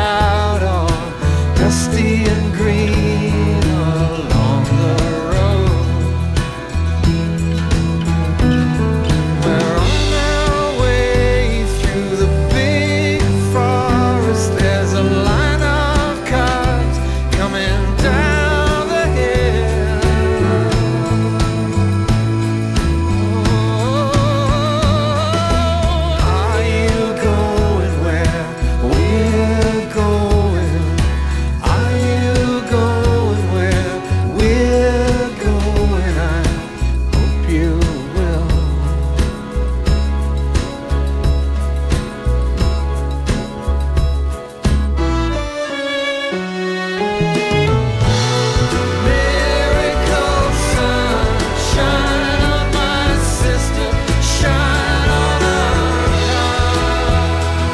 out all dusty and green along the road. We're on our way through the big forest. There's a line of cars coming down the hill. Are you going where we're going? Are you going where we're going? I hope you will. Miracle sun, shine on my sister, shine on our car.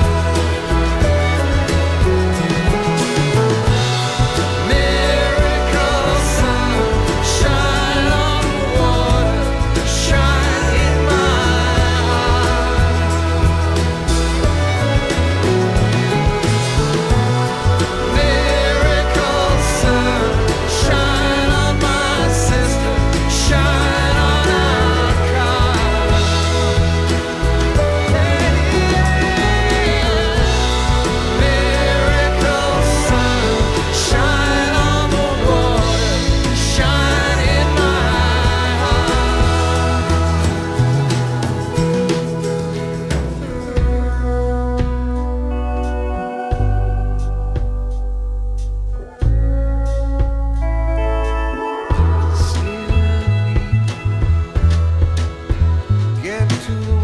Miracle sun, shine on the water, shine in my heart. Miracle sun, shine on my sister, shine on our car. Miracle sun, shine on the water, shine in my heart. Get to the